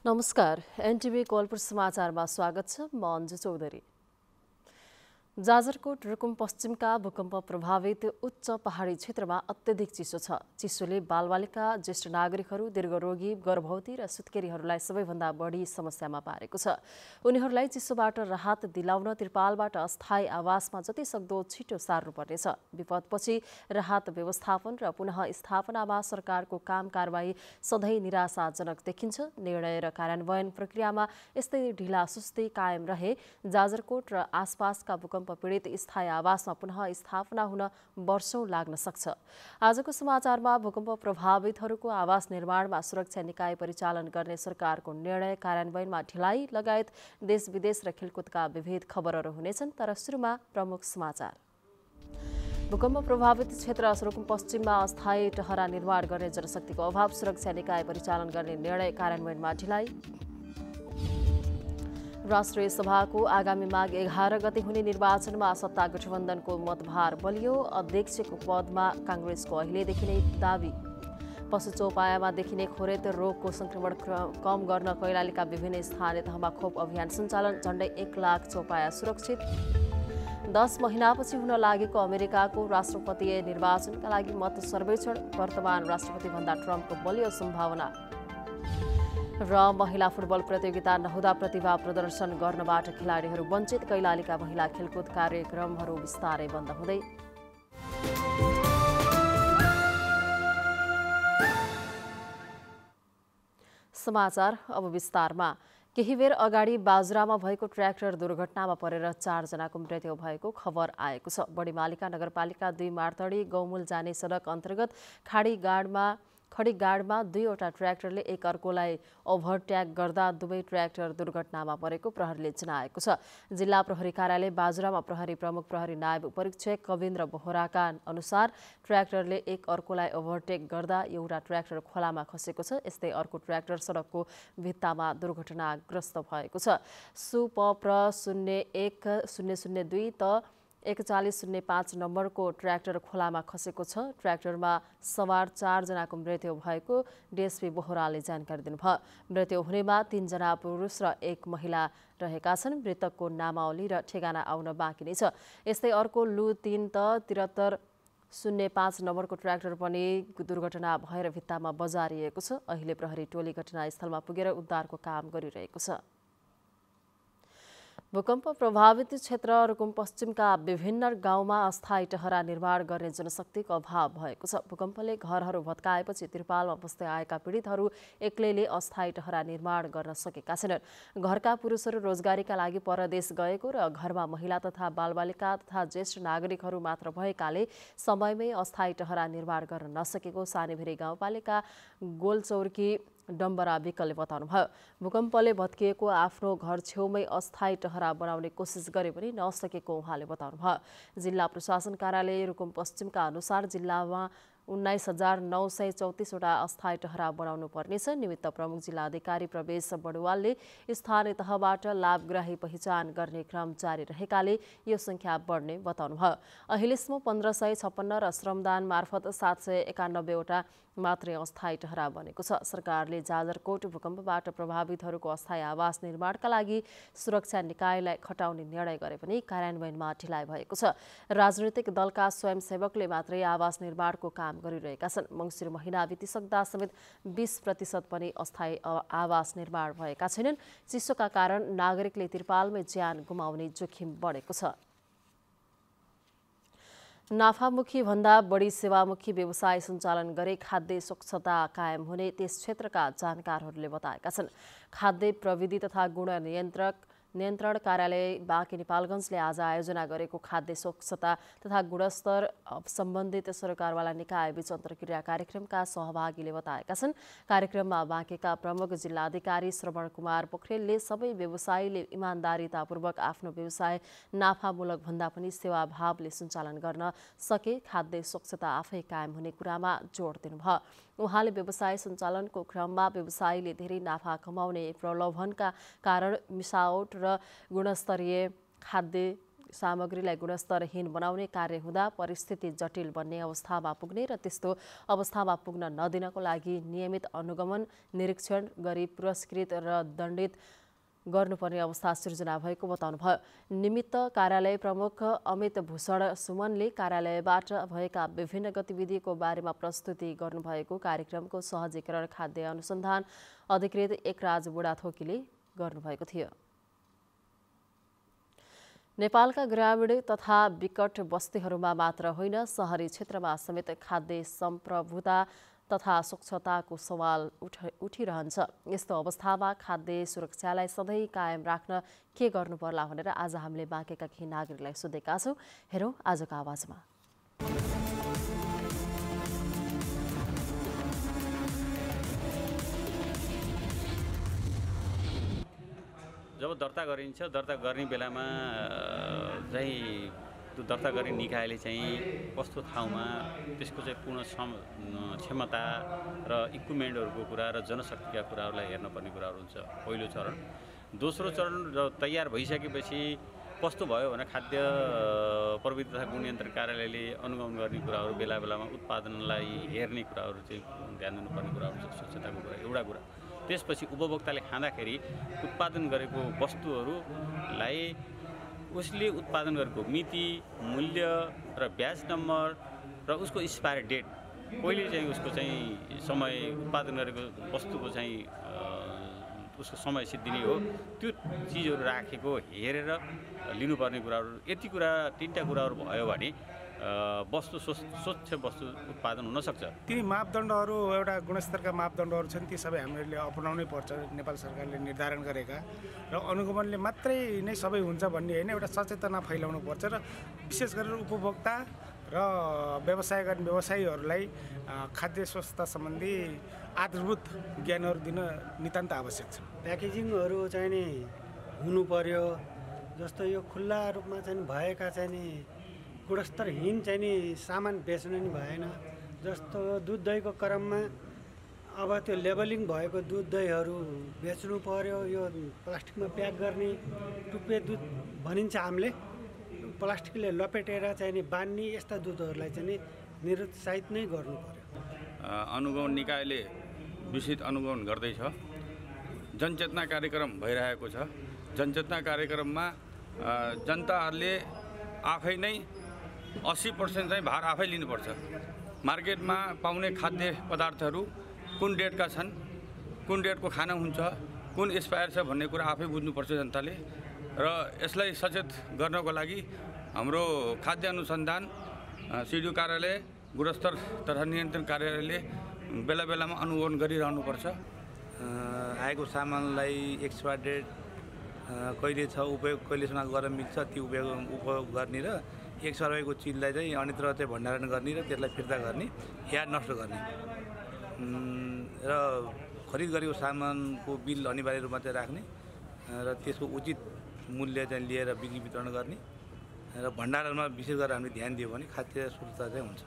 नमस्कार, एनटिभी कोलपुर समाचारमा स्वागत छ। म अन्जु चौधरी। जाजरकोट रुकुम पश्चिमका भूकम्प प्रभावित उच्च पहाडी क्षेत्रमा अत्यधिक चिसो छ। चिसोले बालबालिका, ज्येष्ठ नागरिकहरू, दीर्घरोगी, गर्भवती र सुत्केरीहरूलाई सबैभन्दा बढी समस्यामा पारेको छ। उनीहरूलाई चिसोबाट राहत दिलाउन त्रिपालबाट अस्थायी आवासमा जतिसक्दो छिटो सार्नुपर्नेछ। विपदपछि राहत व्यवस्थापन र पुनः स्थापनामा सरकारको काम कारबाही सधैँ निराशाजनक देखिन्छ। निर्णय र कार्यान्वयन प्रक्रियामा यस्तै ढिलासुस्ती कायम रहे जाजरकोट र आसपासका भूकम्प पीडित स्थायी आवासमा पुनः स्थापना हुन वर्षौं लाग्न सक्छ। आजको समाचारमा भूकम्प प्रभावितहरूको आवास निर्माणमा सुरक्षा निकाय परिचालन गर्ने सरकारको निर्णय, कार्यान्वयनमा ढिलाइ लगायत देश विदेश र खेलकुदका विविध खबरहरू हुनेछन्। तर सुरुमा प्रमुख समाचार। भूकम्प प्रभावित क्षेत्र रुकुम पश्चिममा अस्थायी टहरा निर्माण गर्ने जनशक्तिको अभाव, सुरक्षा निकाय परिचालन गर्ने निर्णय, कार्यान्वयनमा ढिलाइ। राष्ट्रिय सभाको आगामी माघ 11 गते हुने निर्वाचनमा सत्ता गठबन्धनको मतभार बलियो। अध्यक्षको पदमा काङ्ग्रेसको अहिलेदेखि नै दाबी। पशु चौपायामा देखिने खोरेत रोगको संक्रमण कम गर्न कैलालीका विभिन्न स्थानीय तहमा खोप अभियान सञ्चालन। झण्डै 1 लाख चौपाया सुरक्षित। 10 महिनापछि हुन लागेको अमेरिकाको राष्ट्रपतीय निर्वाचनका लागि मत सर्वेक्षण। वर्तमान राष्ट्रपतिभन्दा ट्रम्पको बलियो सम्भावना। र महिला फुटबल प्रतियोगिता नहुँदा प्रतिभा प्रदर्शन गर्नबाट खेलाडीहरू वञ्चित। कैलालीका महिला खेलकुद कार्यक्रमहरू बिस्तारै बन्द हुँदै। समाचार अब विस्तारमा। केही बेर अगाडि बाजुरामा भएको ट्र्याक्टर दुर्घटनामा परेर 4 जनाको मृत्यु भएको खबर आएको छ। बडीमालिका नगरपालिका 2 मार्तडी गौमूल जाने सडक अन्तर्गत खडीगाडमा 2वटा ट्र्याक्टरले एक अर्कोलाई ओभरट्याक गर्दा दुवै ट्र्याक्टर दुर्घटनामा परेको प्रहरीले जनाएको छ। जिल्ला प्रहरी कार्यालय बाजुरामा प्रहरी प्रमुख प्रहरी नायब उपरीक्षक कविन्द्र बोहराका अनुसार ट्र्याक्टरले एक अर्कोलाई ओभरटेक गर्दा एउटा ट्र्याक्टर खोलामा खसेको छ। यस्तै अर्को ट्र्याक्टर सडकको भित्तामा दुर्घटनाग्रस्त भएको छ। सुपप्र 01002 त 4105 नम्बरको ट्र्याक्टर खोलामा खसेको छ। ट्र्याक्टरमा सवार 4 जनाको मृत्यु भएको डीएसपी बोहराले जानकारी दिनुभयो। मृत्यु हुनेमा 3 जना पुरुष र 1 महिला रहेका छन्। मृतकको नामावली र ठेगाना आउन बाँकी नै छ। यस्तै अर्को लु 3 त 7305 नम्बरको ट्र्याक्टर पनि दुर्घटना भएर भित्तामा बजारिएको छ। अहिले प्रहरी टोली घटनास्थलमा पुगेर उद्धारको काम गरिरहेको छ। भूकम्प प्रभावित क्षेत्र रुकुम पश्चिमका विभिन्न गाउँमा अस्थायी टहरा निर्माण गर्ने जनशक्तिको अभाव भएको छ। भूकम्पले घरहरू भत्काएपछि त्रिपालमा बस्दै आएका पीडितहरू एक्लैले अस्थायी टहरा निर्माण गर्न सकेका छैनन्। घरका पुरुषहरू रोजगारीका लागि परदेश गएको र घरमा महिला तथा बालबालिका तथा ज्येष्ठ नागरिकहरू मात्र भएकाले समयमै अस्थायी टहरा निर्माण गर्न नसकेको सानीभेरी गाउँपालिका गोलचौरकी डम्बरा विकलले बताउनुभयो। भूकम्पले भत्किएको आफ्नो घर छेउमै अस्थायी टहरा बनाउने कोसिस गरे पनि नसकेको उहाँले बताउनुभयो। जिल्ला प्रशासन कार्यालय रुकुम पश्चिमका अनुसार जिल्लामा 19,934 वटा अस्थायी टहरा बनाउनु पर्नेछ। निमित्त प्रमुख जिल्ला अधिकारी प्रवेश बडुवालले स्थानीय तहबाट लाभग्राही पहिचान गर्ने क्रम जारी रहेकाले यो संख्या बढ्ने बताउनुभयो। अहिलेसम्म 1556 र श्रमदान मार्फत 791 वटा मात्रै अस्थायी टहरा बनेको छ। सरकारले जाजरकोट भूकम्पबाट प्रभावितहरूको अस्थायी आवास निर्माणका लागि सुरक्षा निकायलाई खटाउने निर्णय गरे पनि कार्यान्वयनमा ढिलाइ भएको छ। राजनीतिक दलका स्वयंसेवकले मात्रै आवास निर्माणको काम गरिरहेका छन्। मङ्सिर महिना बितिसक्दा समेत 20% पनि अस्थायी आवास निर्माण भएका छैनन्। चिसोका कारण नागरिकले त्रिपालमै ज्यान गुमाउने जोखिम बढेको छ। नाफामुखी भन्दा बढी सेवामुखी व्यवसाय सञ्चालन गरे खाद्य स्वच्छता कायम हुने त्यस क्षेत्रका जानकारहरूले बताएका छन्। खाद्य प्रविधि तथा गुण नियन्त्रण कार्यालय बाँके नेपालगञ्जले आज आयोजना गरेको खाद्य स्वच्छता तथा गुणस्तर सम्बन्धित सरकारवाला निकायबीच अन्तर्क्रिया कार्यक्रमका सहभागीले बताएका छन्। कार्यक्रममा बाँकेका प्रमुख जिल्लाधिकारी श्रवण कुमार पोखरेलले सबै व्यवसायीले इमान्दारितापूर्वक आफ्नो व्यवसाय नाफामूलक भन्दा पनि सेवाभावले सञ्चालन गर्न सके खाद्य स्वच्छता आफै कायम हुने कुरामा जोड दिनुभयो। उहाँले व्यवसाय सञ्चालनको क्रममा व्यवसायीले धेरै नाफा कमाउने प्रलोभनका कारण मिसावट र गुणस्तरीय खाद्य सामग्रीलाई गुणस्तरहीन बनाउने कार्य हुँदा परिस्थिति जटिल बन्ने अवस्थामा पुग्ने र त्यस्तो अवस्थामा पुग्न नदिनको लागि नियमित अनुगमन निरीक्षण गरी पुरस्कृत र दण्डित गर्नुपर्ने अवस्था सृजना भएको बताउनुभयो। निमित्त कार्यालय प्रमुख अमित भूषण सुमनले कार्यालयबाट भएका विभिन्न गतिविधिको बारेमा प्रस्तुति गर्नुभएको कार्यक्रमको सहजीकरण खाद्य अनुसन्धान अधिकृत एकराज बुढाथोकीले गर्नुभएको थियो। नेपालका ग्रामीण तथा विकट बस्तीहरूमा मात्र होइन, सहरी क्षेत्रमा समेत खाद्य सम्प्रभुता तथा स्वच्छताको सवाल उठिरहन्छ। यस्तो अवस्थामा खाद्य सुरक्षालाई सधैँ कायम राख्न के गर्नुपर्ला भनेर आज हामीले बाँकेका केही नागरिकलाई सोधेका छौँ। हेरौँ आजको आवाजमा। जब दर्ता गरिन्छ, दर्ता गर्ने बेलामा चाहिँ त्यो दर्ता गर्ने निकायले चाहिँ कस्तो ठाउँमा त्यसको चाहिँ पूर्ण क्षमता र इक्विपमेन्टहरूको कुरा र जनशक्तिका कुराहरूलाई हेर्नुपर्ने कुराहरू हुन्छ पहिलो चरण। दोस्रो चरण तयार भइसकेपछि कस्तो भयो भने खाद्य प्रविधि तथा गुण नियन्त्रण कार्यालयले अनुगमन गर्ने कुराहरू, बेला बेलामा उत्पादनलाई हेर्ने कुराहरू चाहिँ ध्यान दिनुपर्ने कुराहरू हुन्छ। स्वच्छताको कुरा एउटा कुरा। त्यसपछि उपभोक्ताले खाँदाखेरि उत्पादन गरेको वस्तुहरूलाई उसले उत्पादन गरेको मिति, मूल्य र ब्याच नम्बर र उसको एक्सपायर डेट, पहिले चाहिँ उसको चाहिँ समय, उत्पादन गरेको वस्तुको चाहिँ उसको समय सिद्धिने हो, त्यो चिजहरू राखेको हेरेर लिनुपर्ने कुराहरू। यति कुरा, तीनटा कुराहरू भयो भने वस्तु स्वच्छ वस्तु उत्पादन हुन सक्छ। ती मापदण्डहरू, एउटा गुणस्तरका मापदण्डहरू छन्, ती सबै हामीले अपनाउनै पर्छ। नेपाल सरकारले निर्धारण गरेका र अनुगमनले मात्रै नै सबै हुन्छ भन्ने होइन, एउटा सचेतना फैलाउनु पर्छ र विशेष गरेर उपभोक्ता र व्यवसाय गर्ने व्यवसायीहरूलाई खाद्य स्वच्छता सम्बन्धी आधारभूत ज्ञानहरू दिन नितान्त आवश्यक छ। प्याकेजिङहरू चाहिँ नि हुनु पर्यो, जस्तो यो खुल्ला रूपमा चाहिँ भएका चाहिँ नि गुणस्तरहीन चाहिँ नि सामान बेच्नु नि भएन। जस्तो दुध दहीको क्रममा अब त्यो लेबलिङ भएको दुध दहीहरू बेच्नु पर्यो। यो प्लास्टिकमा प्याक गर्ने टुप्पे दुध भनिन्छ हामीले, प्लास्टिकले लपेटेर चाहिँ नि बान्ने यस्ता दुधहरूलाई चाहिँ नि निरुत्साहित नै गर्नु पर्यो। अनुगमन निकायले विस्तृत अनुगमन गर्दैछ। जनचेतना कार्यक्रम भइरहेको छ। जनचेतना कार्यक्रममा जनताहरूले आफै नै 80% चाहिँ भार आफै लिनुपर्छ। मार्केटमा पाउने खाद्य पदार्थहरू कुन डेटका छन्, कुन डेटको खाना हुन्छ, कुन एक्सपायर छ भन्ने कुरा आफै बुझ्नुपर्छ जनताले। र यसलाई सचेत गर्नको लागि हाम्रो खाद्य अनुसन्धान सिडिओ कार्यालय, गुणस्तर तथा नियन्त्रण कार्यालयले बेला बेलामा अनुगमन गरिरहनुपर्छ। आएको सामानलाई एक्सपायर डेट कहिले छ, उपयोग कहिलेसम्म गर्न मिल्छ, ती उपयोग गर्ने र एक्सपायर भएको चिजलाई चाहिँ अन्यत्र चाहिँ भण्डारण गर्ने र त्यसलाई फिर्ता गर्ने या नष्ट गर्ने र खरिद गरेको सामानको बिल अनिवार्य रूपमा चाहिँ राख्ने र त्यसको उचित मूल्य चाहिँ लिएर बिक्री वितरण गर्ने र भण्डारणमा विशेष गरेर हामीले ध्यान दियो भने खाद्य सुरक्षा चाहिँ हुन्छ।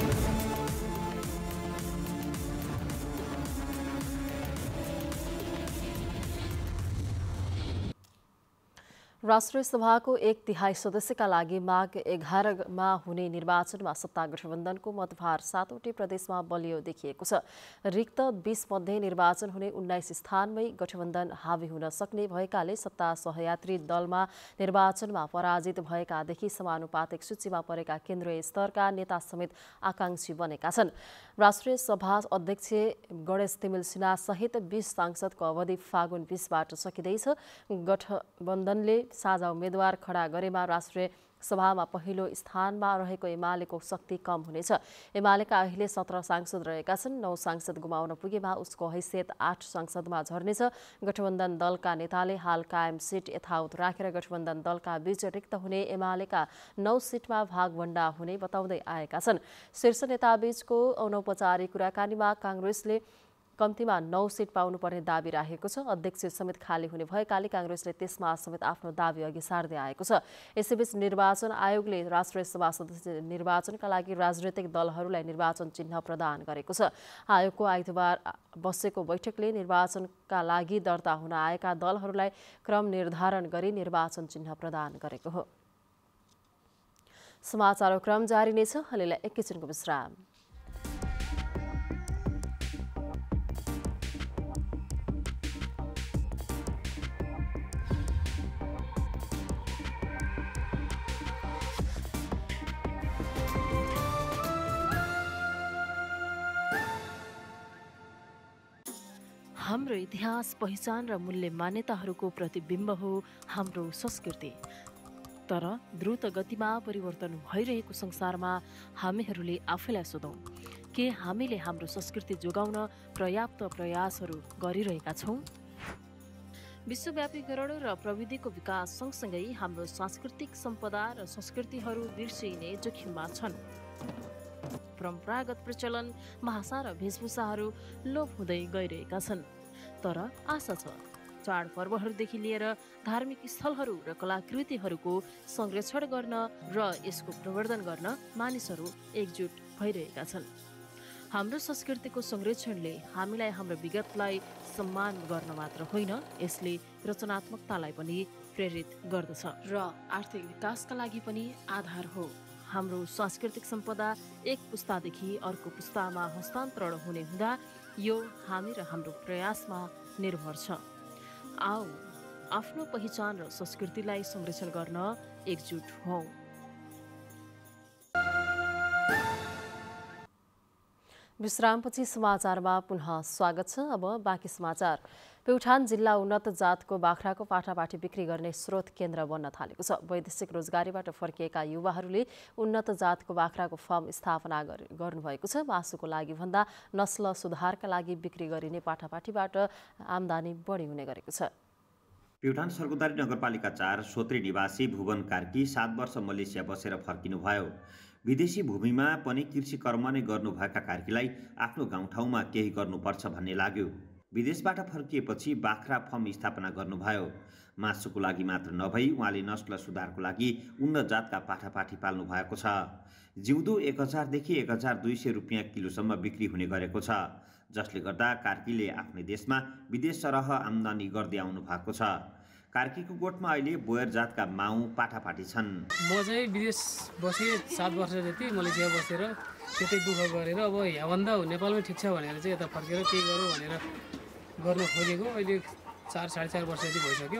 राष्ट्रिय सभाको 1/3 सदस्यका लागि माघ 11मा हुने निर्वाचनमा सत्ता गठबन्धनको मतभार 7वटै प्रदेशमा बलियो देखिएको छ। रिक्त 20 मध्ये निर्वाचन हुने 19 स्थानमै गठबन्धन हावी हुन सक्ने भएकाले सत्ता सहयात्री दलमा निर्वाचनमा पराजित भएकादेखि समानुपातिक सूचीमा परेका केन्द्रीय स्तरका नेता समेत आकांक्षी बनेका छन्। राष्ट्रिय सभा अध्यक्ष गणेश तिमिल सिन्हा सहित 20 सांसदको अवधि फागुन 20बाट सकिँदैछ। गठबन्धनले साझा उम्मेद्वार खडा गरेमा राष्ट्रिय सभामा पहिलो स्थानमा रहेको एमालेको शक्ति कम हुनेछ। एमालेका अहिले 17 सांसद रहेका छन्। 9 सांसद गुमाउन पुगेमा उसको हैसियत 8 सांसदमा झर्नेछ। गठबन्धन दलका नेताले हाल कायम सिट यथावत राखेर गठबन्धन दलका बीच रिक्त हुने एमालेका 9 सिटमा भागभण्डा हुने बताउँदै आएका छन्। शीर्ष नेताबीचको अनौपचारिक कुराकानीमा काङ्ग्रेसले कम्तीमा 9 सिट पाउनुपर्ने दाबी राखेको छ। अध्यक्ष समेत खाली हुने भएकाले काङ्ग्रेसले त्यसमा समेत आफ्नो दाबी अघि सार्दै आएको छ। यसैबीच निर्वाचन आयोगले राष्ट्रिय सभा सदस्य निर्वाचनका लागि राजनैतिक दलहरूलाई निर्वाचन चिन्ह प्रदान गरेको छ। आयोगको आइतबार बसेको बैठकले निर्वाचनका लागि दर्ता हुन आएका दलहरूलाई क्रम निर्धारण गरी निर्वाचन चिन्ह प्रदान गरेको हो। समाचारको क्रम जारी नै छ। हलिलाई एकैछिनको विश्राम। हाम्रो इतिहास, पहिचान र मूल्य मान्यताहरूको प्रतिबिम्ब हो हाम्रो संस्कृति। तर द्रुत गतिमा परिवर्तन भइरहेको संसारमा हामीहरूले आफैलाई सोधौँ, के हामीले हाम्रो संस्कृति जोगाउन पर्याप्त प्रयासहरू गरिरहेका छौँ? विश्वव्यापीकरण र प्रविधिको विकास सँगसँगै हाम्रो सांस्कृतिक सम्पदा र संस्कृतिहरू बिर्सिने जोखिममा छन्। परम्परागत प्रचलन, भाषा र वेशभूषाहरू लोप हुँदै गइरहेका छन्। तर आशा छ चाडपर्वहरूदेखि लिएर धार्मिक स्थलहरू र कलाकृतिहरूको संरक्षण गर्न र यसको प्रवर्धन गर्न मानिसहरू एकजुट भइरहेका छन्। हाम्रो संस्कृतिको संरक्षणले हामीलाई हाम्रो विगतलाई सम्मान गर्न मात्र होइन, यसले रचनात्मकतालाई पनि प्रेरित गर्दछ र आर्थिक विकासका लागि पनि आधार हो। हाम्रो सांस्कृतिक सम्पदा एक पुस्तादेखि अर्को पुस्तामा हस्तान्तरण हुने हुँदा यो हामी र हाम्रो प्रयासमा निर्भर छ। आओ आफ्नो पहिचान र संस्कृतिलाई संरक्षण गर्न एकजुट हौँ। विश्रामपछि समाचारमा पुनः स्वागत छ। अब बाँकी समाचार। प्युठान जिल्ला उन्नत जातको बाख्राको पाठापाठी बिक्री गर्ने स्रोत केन्द्र बन्न थालेको छ। वैदेशिक रोजगारीबाट फर्किएका युवाहरूले उन्नत जातको बाख्राको फार्म स्थापना गर्नुभएको छ। मासुको लागि भन्दा नस्ल सुधारका लागि बिक्री गरिने पाठापाठीबाट आम्दानी बढी हुने गरेको छ। प्युठान सर्गुदारी नगरपालिका 4 सोत्री निवासी भुवन कार्की 7 वर्ष मलेसिया बसेर फर्किनुभयो। विदेशी भूमिमा पनि कृषि कर्म नै गर्नुभएका कार्कीलाई आफ्नो गाउँठाउँमा केही गर्नुपर्छ भन्ने लाग्यो। विदेशबाट फर्किएपछि बाख्रा फर्म स्थापना गर्नुभयो। मासुको लागि मात्र नभई उहाँले नस्ल सुधारको लागि उन्नत जातका पाठापाठी पाल्नु भएको छ। जिउँदो 1000 देखि 1200 रुपियाँ किलोसम्म बिक्री हुने गरेको छ, जसले गर्दा कार्कीले आफ्नै देशमा विदेश सरह आम्दानी गर्दै आउनु भएको छ। कार्कीको गोठमा अहिले बोयर जातका माउ पाठापाठी छन्। म चाहिँ विदेश बसेँ 7 वर्ष जति मलेसिया बसेर त्यतै दुःख गरेर अब यहाँभन्दा नेपालमै ठिक छ भनेर चाहिँ यता फर्केर केही गरौँ भनेर गर्न खोजेको। अहिले 4-4.5 वर्ष जति भइसक्यो।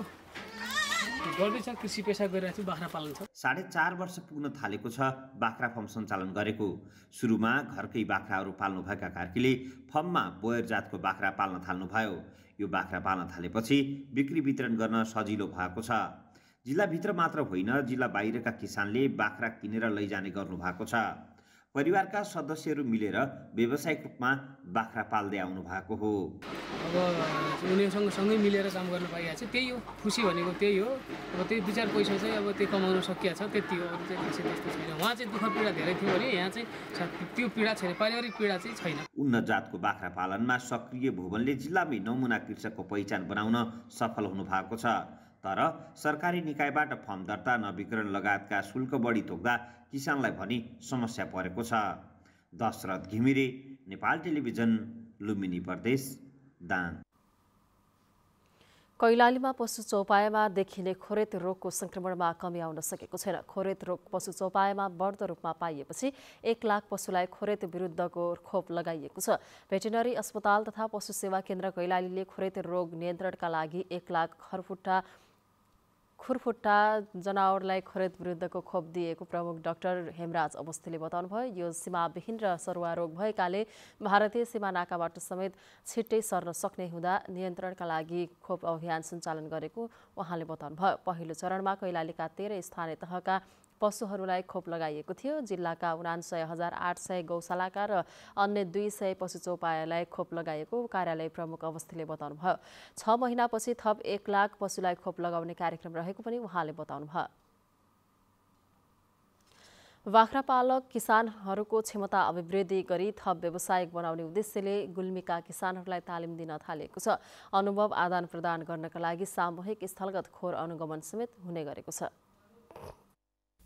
गर्दैछ, कृषि पेसा गरिरहेको छु, बाख्रा पालन छ। 4.5 वर्ष पुग्न थालेको छ बाख्रा फर्म सञ्चालन गरेको। सुरुमा घरकै बाख्राहरू पाल्नुभएका कार्कीले फर्ममा बोयर जातको बाख्रा पाल्न थाल्नुभयो। यो बाख्रा पाल्न थालेपछि बिक्री वितरण गर्न सजिलो भएको छ। जिल्लाभित्र मात्र होइन, जिल्ला बाहिरका किसानले बाख्रा किनेर लैजाने गर्नु भएको छ। परिवारका सदस्यहरू मिलेर व्यावसायिक रूपमा बाख्रा पाल्दै आउनु भएको हो। अब उनीहरूसँग सँगै मिलेर काम गर्न पाइएको छ, त्यही हो खुसी भनेको, त्यही हो। अब त्यही 2-4 पैसा चाहिँ अब त्यो कमाउन सकिएको छ, त्यति हो। अरू चाहिँ खासै त्यस्तो छैन। उहाँ चाहिँ दुःख पीडा धेरै थियो भने यहाँ चाहिँ त्यो पीडा छैन, पारिवारिक पीडा चाहिँ छैन। उन्नत जातको बाख्रा पालनमा सक्रिय भुवनले जिल्लामै नमुना कृषकको पहिचान बनाउन सफल हुनु भएको छ। तर सरकारी निकायबाट फर्म दर्ता, नवीकरण लगायतका शुल्क बढी तोक्दा किसानलाई भनी समस्या परेको छ। दशरथ घिमिरे, नेपाल टेलिभिजन, लुम्बिनी प्रदेश, दाङ। कैलालीमा पशु चौपायामा देखिने खोरेत रोगको संक्रमणमा कमी आउन सकेको छैन। खोरेत रोग पशु चौपायामा बढ्दो रूपमा पाइएपछि 1 लाख पशुलाई खोरेत विरुद्धको खोप लगाइएको छ। भेटेरिनरी अस्पताल तथा पशु सेवा केन्द्र कैलालीले खोरेत रोग नियन्त्रणका लागि 1 लाख खुरफुट्टा जनावरलाई खोरेत विरुद्धको खोप दिएको प्रमुख डाक्टर हेमराज अवस्थीले बताउनुभयो। यो सीमाविहीन र सरुवा रोग भएकाले भारतीय सीमा नाकाबाट समेत छिट्टै सर्न सक्ने हुँदा नियन्त्रणका लागि खोप अभियान सञ्चालन गरेको उहाँले बताउनुभयो। पहिलो चरणमा कैलालीका 13 स्थानीय तहका पशुहरूलाई खोप लगाइएको थियो। जिल्लाका 79,800 गौशालाका र अन्य 200 पशु चौपायालाई खोप लगाइएको कार्यालय प्रमुख अवस्थीले बताउनुभयो। 6 महिनापछि थप 1 लाख पशुलाई खोप लगाउने कार्यक्रम रहेको पनि उहाँले बताउनुभयो। बाख्रा पालक किसानहरूको क्षमता अभिवृद्धि गरी थप व्यावसायिक बनाउने उद्देश्यले गुल्मीका किसानहरूलाई तालिम दिन थालिएको छ। अनुभव आदान प्रदान गर्नका लागि सामूहिक स्थलगत खोर अनुगमन समेत हुने गरेको छ।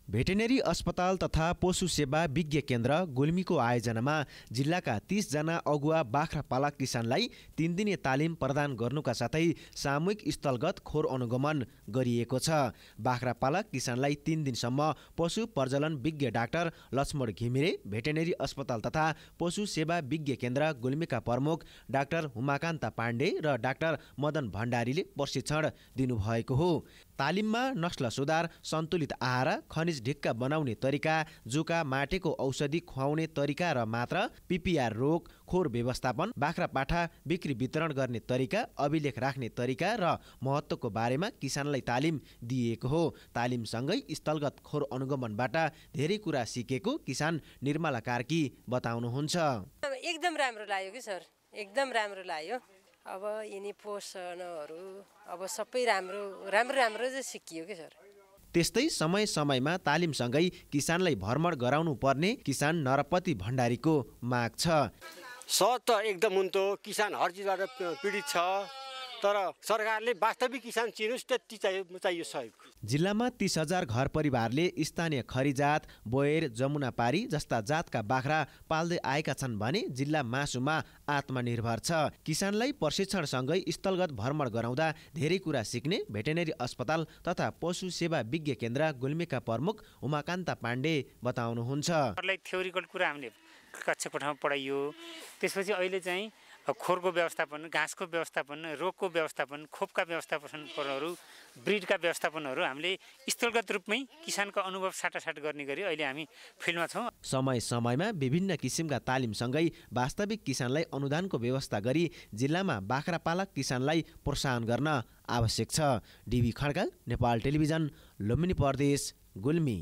भेटेनेरी अस्पताल तथा पशु सेवा विज्ञ केन्द्र गुल्मीको आयोजनामा जिल्लाका 30 जना अगुवा बाख्रा पालक किसानलाई 3 दिने तालिम प्रदान गर्नुका साथै सामूहिक स्थलगत खोर अनुगमन गरिएको छ। बाख्रा पालक किसानलाई 3 दिनसम्म पशु प्रजनन विज्ञ डाक्टर लक्ष्मण घिमिरे, भेटेनेरी अस्पताल तथा पशु सेवा विज्ञ केन्द्र गुल्मीका प्रमुख डाक्टर उमाकान्त पाण्डे र डाक्टर मदन भण्डारीले प्रशिक्षण दिनुभएको हो। तालिममा नस्ल सुधार, सन्तुलित आहार, खनिज ढिक्का बनाउने तरिका, जुका माटेको औषधि खुवाउने तरिका र मात्रा, पिपिआर रोग, खोर व्यवस्थापन, बाख्रा पाठा बिक्री वितरण गर्ने तरिका, अभिलेख राख्ने तरिका र महत्त्वको बारेमा किसानलाई तालिम दिएको हो। तालिमसँगै स्थलगत खोर अनुगमनबाट धेरै कुरा सिकेको किसान निर्मला कार्की बताउनुहुन्छ। एकदम राम्रो लाग्यो कि सर, एकदम राम्रो लाग्यो। अब यिनी पोषणहरू अब सबै राम्रो चाहिँ सिकियो कि सर। त्यस्तै समय समयमा तालिमसँगै किसानलाई भ्रमण गराउनु पर्ने किसान नरपति भण्डारीको माग छ। सहज त एकदम हुन्थ्यो, किसान हर चिजबाट पीडित छ, तर सरकारले वास्तविक किसान चिनुस् त्यति चाहियो सहयोग। जिल्लामा 30,000 घर परिवारले स्थानीय खरीजात, बोयर, जमुनापारी जस्ता जातका बाख्रा पाल्दै आएका छन् भने जिल्ला मासुमा आत्मनिर्भर छ। किसानलाई प्रशिक्षणसँगै स्थलगत भ्रमण गराउँदा धेरै कुरा सिक्ने भेटेनेरी अस्पताल तथा पशु सेवा विज्ञ केन्द्र गुल्मीका प्रमुख उमाकान्त पाण्डे बताउनुहुन्छ। थ्योरिकल कुरा हामीले कक्षा कोठामा पढाइयो, त्यसपछि अहिले चाहिँ खोरको व्यवस्थापन, घाँसको व्यवस्थापन, रोगको व्यवस्थापन, खोपका व्यवस्थापनहरू, ब्रिडका व्यवस्थापनहरू हामीले स्थलगत रूपमै किसानको अनुभव साटासाट गर्ने गरी अहिले हामी फिल्डमा छौँ। समय समयमा विभिन्न किसिमका तालिमसँगै वास्तविक किसानलाई अनुदानको व्यवस्था गरी जिल्लामा बाख्रा पालक किसानलाई प्रोत्साहन गर्न आवश्यक छ। डिबी खड्का, नेपाल टेलिभिजन, लुम्बिनी प्रदेश, गुल्मी।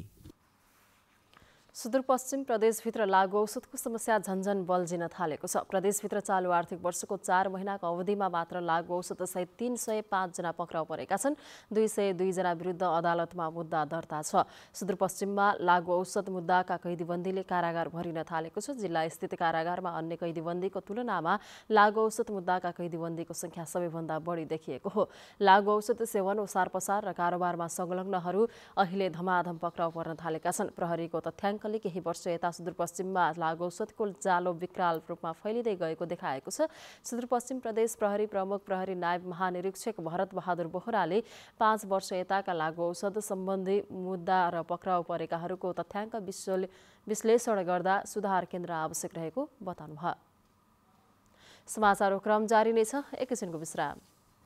सुदूरपश्चिम प्रदेशभित्र लागु औषधको समस्या झन्झन बल्झिन थालेको छ। प्रदेशभित्र चालु आर्थिक वर्षको 4 महिनाको अवधिमा मात्र लागु औषधसहित 305 जना पक्राउ परेका छन्। 202 जना विरुद्ध अदालतमा मुद्दा दर्ता छ। सुदूरपश्चिममा लागु औषध मुद्दाका कैदीबन्दीले कारागार भरिन थालेको छ। जिल्ला स्थित कारागारमा अन्य कैदीबन्दीको तुलनामा लागु औषध मुद्दाका कैदीबन्दीको संख्या सबैभन्दा बढी देखिएको हो। लागु औषध सेवन, ओसार पसार र कारोबारमा संलग्नहरू अहिले धमाधम पक्राउ पर्न थालेका छन्। प्रहरीको तथ्याङ्क केही वर्ष यता सुदूरपश्चिममा लागु औषधको जालो विकराल रूपमा फैलिँदै गएको देखाएको छ। सुदूरपश्चिम प्रदेश प्रहरी प्रमुख प्रहरी नायब महानिरीक्षक भरत बहादुर बोहराले 5 वर्ष यताका लागु औषध सम्बन्धी मुद्दा र पक्राउ परेकाहरूको तथ्याङ्क विश्लेषण गर्दा सुधार केन्द्र आवश्यक रहेको बताउनुभयो। समाचारको क्रम जारी नै छ, एकैछिनको विश्राम।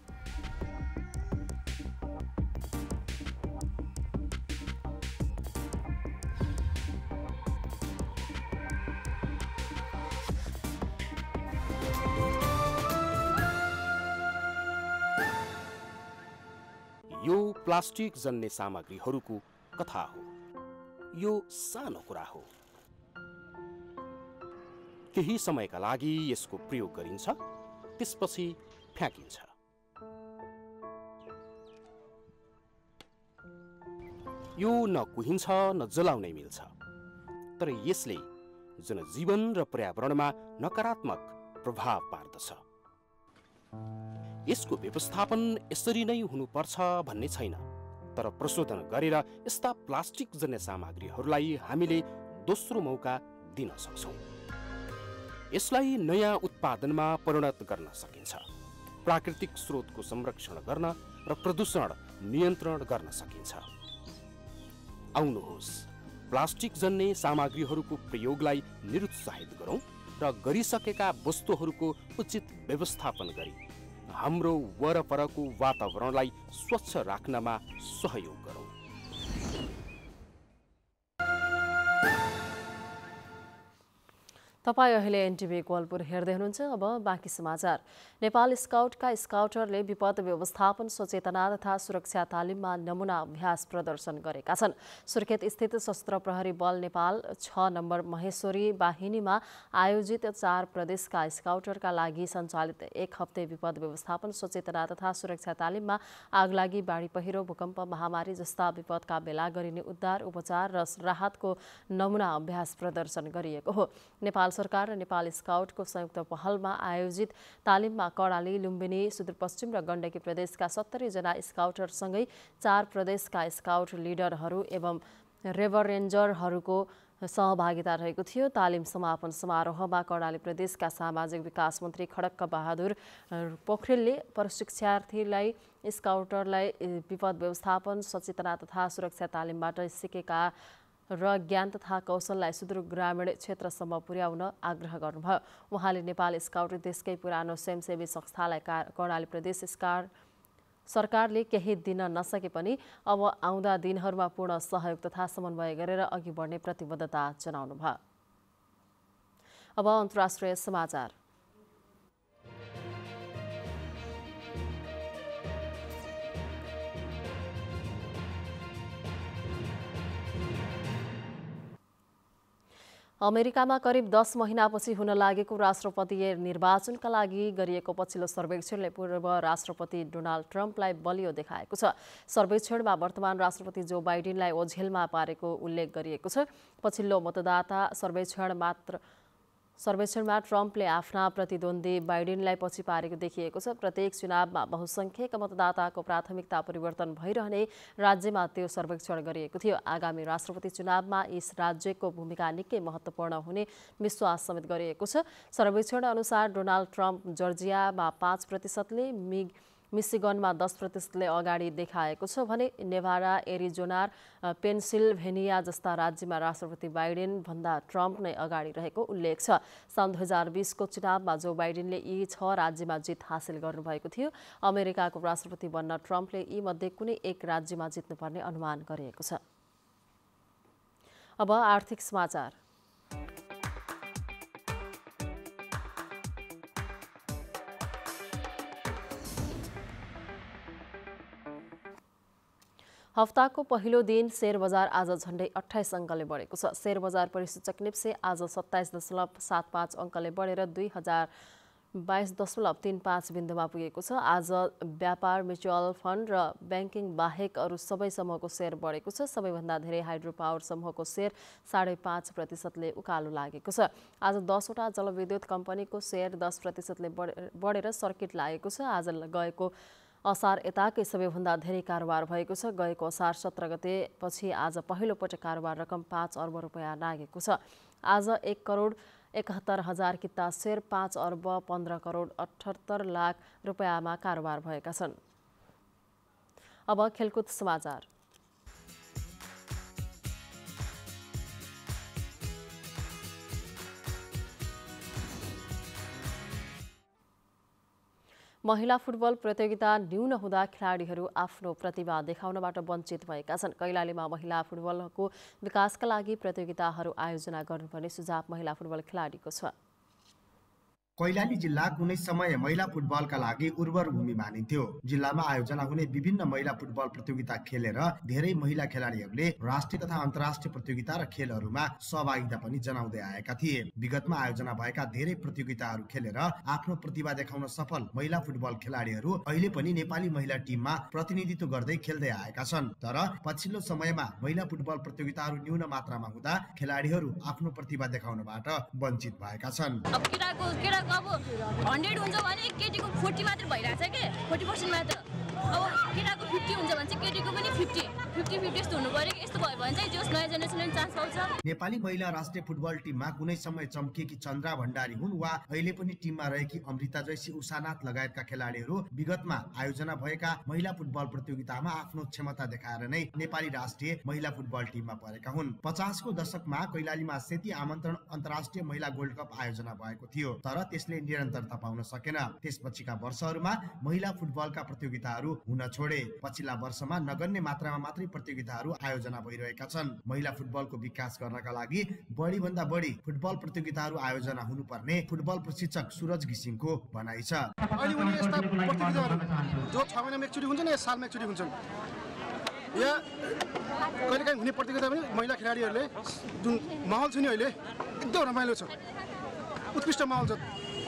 यो प्लास्टिक जन्य सामग्रीहरूको कथा हो। यो सानो कुरा हो। केही समयका लागि यसको प्रयोग गरिन्छ, त्यसपछि फ्याँकिन्छ। यो न कुहिन्छ न जलाउनै मिल्छ, तर यसले जनजीवन र पर्यावरणमा नकारात्मक प्रभाव पार्दछ। यसको व्यवस्थापन यसरी नै हुनुपर्छ भन्ने छैन, तर प्रशोधन गरेर यस्ता प्लास्टिक जन्य सामग्रीहरूलाई हामीले दोस्रो मौका दिन सक्छौँ। यसलाई नयाँ उत्पादनमा परिणत गर्न सकिन्छ, प्राकृतिक स्रोतको संरक्षण गर्न र प्रदूषण नियन्त्रण गर्न सकिन्छ। आउनुहोस्, प्लास्टिक जन्य सामग्रीहरूको प्रयोगलाई निरुत्साहित गरौँ र गरिसकेका वस्तुहरूको उचित व्यवस्थापन गरी हाम्रो वरपरको वातावरणलाई स्वच्छ राख्नमा सहयोग गरौँ। तपाईँ अहिले एनटिभी गोलपुर हेर्दै हुनुहुन्छ। अब बाँकी समाचार। नेपाल स्काउटका स्काउटरले विपद व्यवस्थापन, सचेतना तथा सुरक्षा तालिममा नमुना अभ्यास प्रदर्शन गरेका छन्। सुर्खेत स्थित सशस्त्र प्रहरी बल नेपाल 6 नम्बर महेश्वरी वाहिनीमा आयोजित 4 प्रदेशका स्काउटरका लागि सञ्चालित 1 हप्ते विपद व्यवस्थापन, सचेतना तथा सुरक्षा तालिममा आगलागी, बाढी पहिरो, भूकम्प, महामारी जस्ता विपदका बेला गरिने उद्धार, उपचार र राहतको नमुना अभ्यास प्रदर्शन गरिएको हो। नेपाल सरकार र नेपाल स्काउटको संयुक्त पहलमा आयोजित तालिममा कर्णाली, लुम्बिनी, सुदूरपश्चिम र गण्डकी प्रदेशका 70 जना स्काउटरसँगै 4 प्रदेशका स्काउट लिडरहरू एवं रेभर रेन्जरहरूको सहभागिता रहेको थियो। तालिम समापन समारोहमा कर्णाली प्रदेशका सामाजिक विकास मन्त्री खड्क बहादुर पोखरेलले प्रशिक्षार्थीलाई स्काउटरलाई विपद व्यवस्थापन, सचेतना तथा सुरक्षा तालिमबाट सिकेका र ज्ञान तथा कौशललाई सुदूर ग्रामीण क्षेत्रसम्म पुर्याउन आग्रह गर्नुभयो। उहाँले नेपाल स्काउट देशकै पुरानो स्वयंसेवी संस्थालाई कर्णाली प्रदेश सरकारले केही दिन नसके पनि अब आउँदा दिनहरूमा पूर्ण सहयोग तथा समन्वय गरेर अघि बढ्ने प्रतिबद्धता जनाउनुभयो। अब अन्तर्राष्ट्रिय समाचार। अमेरिकामा करिब 10 महिनापछि हुन लागेको राष्ट्रपतीय निर्वाचनका लागि गरिएको पछिल्लो सर्वेक्षणले पूर्व राष्ट्रपति डोनाल्ड ट्रम्पलाई बलियो देखाएको छ। सर्वेक्षणमा वर्तमान राष्ट्रपति जो बाइडेनलाई ओझेलमा पारेको उल्लेख गरिएको छ। पछिल्लो मतदाता सर्वेक्षणमा ट्रम्पले आफ्ना प्रतिद्वन्दी बाइडेनलाई पछि पारेको देखिएको छ। प्रत्येक चुनावमा बहुसंख्यक मतदाताको प्राथमिकता परिवर्तन भइरहने राज्यमा त्यो सर्वेक्षण गरिएको थियो। आगामी राष्ट्रपति चुनावमा यस राज्यको भूमिका निकै महत्त्वपूर्ण हुने विश्वास समेत गरिएको छ। सर्वेक्षण अनुसार डोनाल्ड ट्रम्प जर्जियामा 5%ले, मिशिगनमा 10%ले अगाडि देखाएको छ भने नेभाडा, एरिजोना, पेन्सिल्भेनिया जस्ता राज्यमा राष्ट्रपति बाइडेन भन्दा ट्रम्प नै अगाडि रहेको उल्लेख छ। सन् 2020 को चुनावमा जो बाइडेनले यी 6 राज्यमा जित हासिल गर्नुभएको थियो। अमेरिकाको राष्ट्रपति बन्न ट्रम्पले यी मध्ये कुनै एक राज्यमा जित्नुपर्ने अनुमान गरिएको छ। अब आर्थिक समाचार। हप्ताको पहिलो दिन शेयर बजार आज झण्डै 28 अङ्कले बढेको छ। शेयर बजार परिसूचक निप्से आज 27.75 अङ्कले बढेर 2022.35 बिन्दुमा पुगेको छ। आज व्यापार, म्युचुअल फन्ड र ब्याङ्किङ बाहेक अरू सबै समूहको शेयर बढेको छ। सबैभन्दा धेरै हाइड्रो पावर समूहको शेयर 5.5%ले उकालो लागेको छ। आज 10 वटा जलविद्युत कम्पनीको शेयर 10%ले बढेर सर्किट लागेको छ। आज गएको असार यताकै सबैभन्दा धेरै कारोबार भएको छ। गएको असार 17 गते पछि आज पहिलो पटक कारोबार रकम 5 अर्ब रुपैयाँ नागेको छ। आज 1,71,000 किता शेयर 5 अर्ब 15 करोड 78 लाख रुपैयाँमा कारोबार भएका छन्। अब खेलकुद समाचार। महिला फुटबल प्रतियोगिता न्यून हुँदा खेलाडीहरू आफ्नो प्रतिभा देखाउनबाट वञ्चित भएका छन्। कैलालीमा महिला फुटबलको विकासका लागि प्रतियोगिताहरू आयोजना गर्नुपर्ने सुझाव महिला फुटबल खेलाडीको छ। कैलाली जिल्ला कुनै समय महिला फुटबलका लागि उर्वर भूमि मानिन्थ्यो। जिल्लामा आयोजना हुने विभिन्न महिला फुटबल प्रतियोगिता खेलेर धेरै महिला खेलाडीहरूले राष्ट्रिय तथा अन्तर्राष्ट्रिय प्रतियोगिता र खेलहरूमा सहभागिता पनि जनाउँदै आएका थिए। विगतमा आयोजना भएका धेरै प्रतियोगिताहरू खेलेर आफ्नो प्रतिभा देखाउन सफल महिला फुटबल खेलाडीहरू अहिले पनि नेपाली महिला टिममा प्रतिनिधित्व गर्दै खेल्दै आएका छन्। तर पछिल्लो समयमा महिला फुटबल प्रतियोगिताहरू न्यून मात्रामा हुँदा खेलाडीहरू आफ्नो प्रतिभा देखाउनबाट वञ्चित भएका छन्। अब 100 हुन्छ भने केटीको 40 मात्र भइरहेछ के 40% मात्र। अब केटाको 50 हुन्छ भने चाहिँ केटीको पनि 50-50 यस्तो हुनु पर्यो कि यस्तो भयो भने चाहिँ जो नयाँ जेनेरेसनले चान्स पाउँछ। नेपाली महिला राष्ट्रिय फुटबल टिममा कुनै समय चम्किएकी चन्द्रा भण्डारी हुन् वा अहिले पनि टिममा रहेकी अमृता जैसी उषानाथ लगायतका खेलाडीहरू विगतमा आयोजना भएका महिला फुटबल प्रतियोगितामा आफ्नो क्षमता देखाएर नै नेपाली राष्ट्रिय महिला फुटबल टिममा परेका हुन्। 50 को दशकमा कैलालीमा सेती आमन्त्रण अन्तर्राष्ट्रिय महिला गोल्ड कप आयोजना भएको थियो, तर त्यसले निरन्तरता पाउन सकेन। त्यसपछिका वर्षहरूमा महिला फुटबलका प्रतियोगिताहरू हुन छोडे। पछिल्ला वर्षमा नगण्य मात्रामा मात्रै प्रतियोगिताहरू आयोजना भइरहेका छन्। महिला फुटबलको विकास गर्नका लागि बढी भन्दा बढी फुटबल प्रतियोगिताहरू आयोजना हुनुपर्ने फुटबल प्रशिक्षक सुरज घिसिङको भनाइ छ। अहिले उनी यस्ता प्रतियोगिताहरू जो 6 महिनामा एकचोटि हुन्छ नि सालमा एकचोटि हुन्छन्, या कहिलेकाहीँ हुने प्रतियोगिता पनि महिला खेलाडीहरूले जुन माहौल छ नि अहिले एकदम रमाइलो छ, उत्कृष्ट माहौल छ।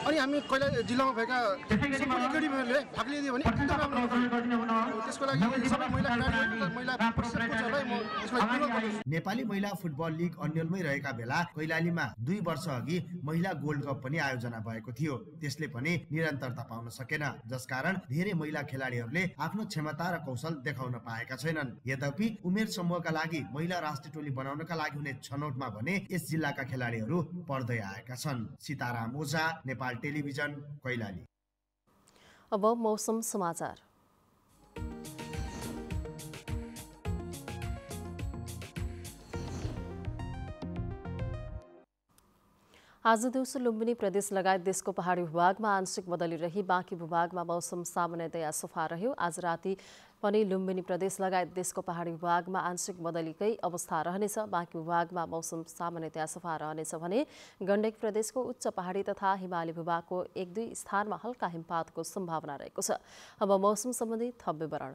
अनि हामी कहिले जिल्लामा भएका सबै एकाडेमीहरूले भाग लिइदियो भने एकदम राम्रो हुन्छ। त्यसको लागि सबै महिला खेलाडीहरू महिला कोचहरूलाई म यसको लागि अनुरोध गर्छु। नेपाली महिला फुटबल लिग अन्यलमै रहेका बेला कैलालीमा 2 वर्ष अघि महिला गोल्ड कप पनि आयोजना भएको थियो। त्यसले पनि निरन्तरता पाउन सकेन, जसकारण धेरै महिला खेलाडीहरूले आफ्नो क्षमता र कौशल देखाउन पाएका छैनन्। यद्यपि उमेर समूहका लागि महिला राष्ट्रिय टोली बनाउनका लागि हुने छनौटमा भने यस जिल्लाका खेलाडीहरू पढ्दै आएका छन्। सीताराम ओझा, नेपाल टेलिभिजन, कैलाली। अब मौसम समाचार। आज दिउँसो लुम्बिनी प्रदेश लगायत देशको पहाडी भूभागमा आंशिक बदली रही बाँकी भूभागमा मौसम सामान्यतया सफा रह्यो। आज राति पनि लुम्बिनी प्रदेश लगायत देशको पहाडी भूभागमा आंशिक बदलीकै अवस्था रहनेछ। बाँकी भूभागमा मौसम सामान्यतया सफा रहनेछ भने गण्डकी प्रदेशको उच्च पहाडी तथा हिमाली भूभागको 1-2 स्थानमा हल्का हिमपातको सम्भावना रहेको छ। अब मौसम सम्बन्धी थप विवरण।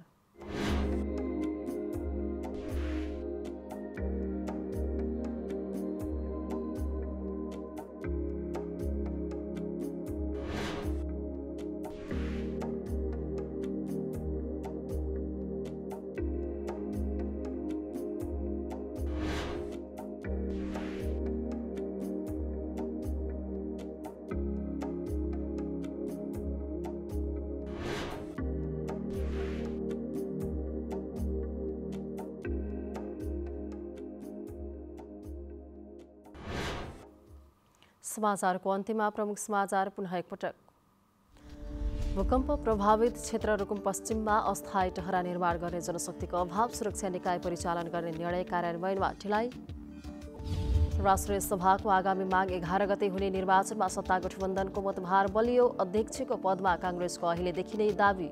समाचारको अन्त्यमा प्रमुख समाचार पुनः एकपटक। भूकम्प प्रभावित क्षेत्र रुकुम पश्चिममा अस्थायी टहरा निर्माण गर्ने जनशक्तिको अभाव, सुरक्षा निकाय परिचालन गर्ने निर्णय कार्यान्वयनमा ढिलाइ। राष्ट्रिय सभाको आगामी माघ 11 गते हुने निर्वाचनमा सत्ता गठबन्धनको मतभार बलियो, अध्यक्षको पदमा काङ्ग्रेसको अहिलेदेखि नै दाबी।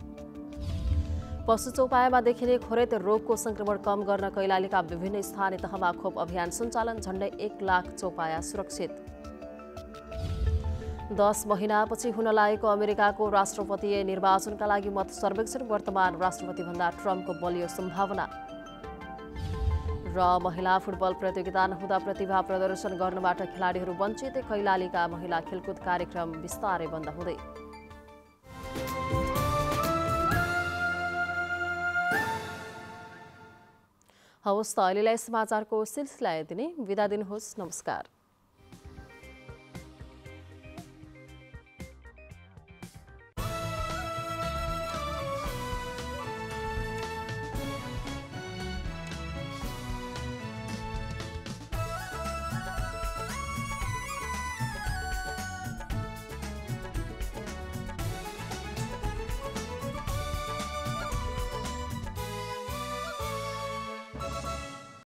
पशु चौपायामा देखिने खोरेत रोगको संक्रमण कम गर्न कैलालीका विभिन्न स्थानीय तहमा खोप अभियान सञ्चालन, झण्डै 1 लाख चौपाया सुरक्षित। 10 महिनापछि हुन लागेको अमेरिकाको राष्ट्रपतीय निर्वाचनका लागि मत सर्वेक्षण, वर्तमान राष्ट्रपतिभन्दा ट्रम्पको बलियो सम्भावना। र महिला फुटबल प्रतियोगिता नहुँदा प्रतिभा प्रदर्शन गर्नबाट खेलाडीहरू वञ्चित, कैलालीका महिला खेलकुद कार्यक्रम बिस्तारै बन्द हुँदै। हवस् त अहिलेलाई समाचारको सिलसिला यति नै। बिदा दिनुहोस्। नमस्कार।